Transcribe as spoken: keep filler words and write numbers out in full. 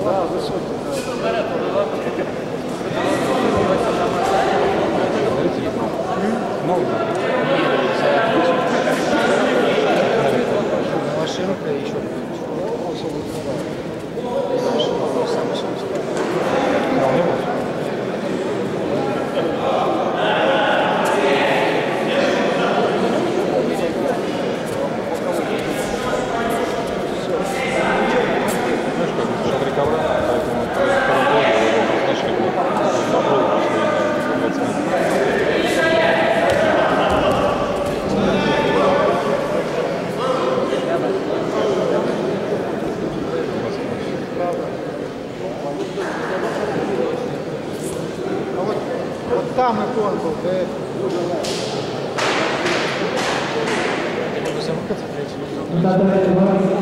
Да, высокий. Машинка еще. Вот там икон был, да это. Да, да, да.